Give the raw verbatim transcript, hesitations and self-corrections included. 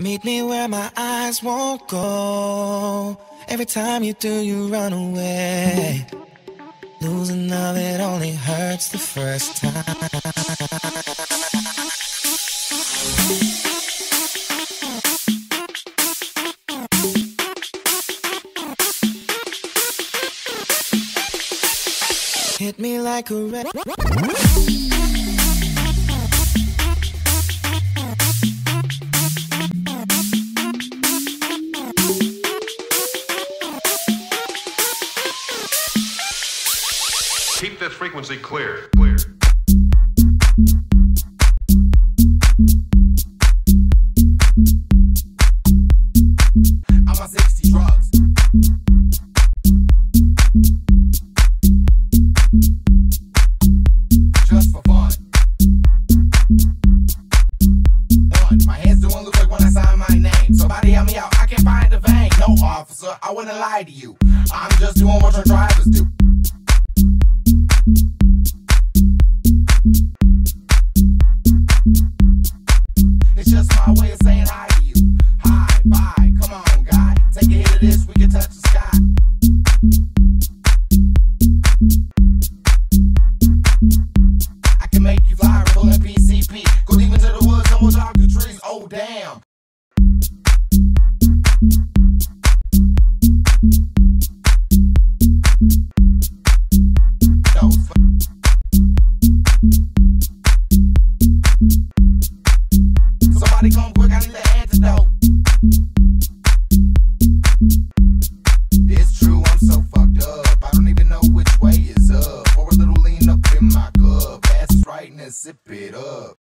Meet me where my eyes won't go. Every time you do, you run away. Losing love, it only hurts the first time. Hit me like a red. Keep this frequency clear, clear. I'm on sixty drugs. Just for fun. One, my hands doing look like when I sign my name. Somebody help me out, I can't find the vein. No, officer, I wouldn't lie to you. I'm just doing what your drivers do. It's just my way of saying hi to you. Hi, bye, come on, guy. Take a hit of this, we can touch the sky. I can make you fly, pulling P C P. Go deep into the woods and we'll talk to trees. Oh, damn. Those Somebody come quick, I need the antidote. It's true, I'm so fucked up. I don't even know which way is up. Or a little lean up in my cup. Pass is right and then sip it up.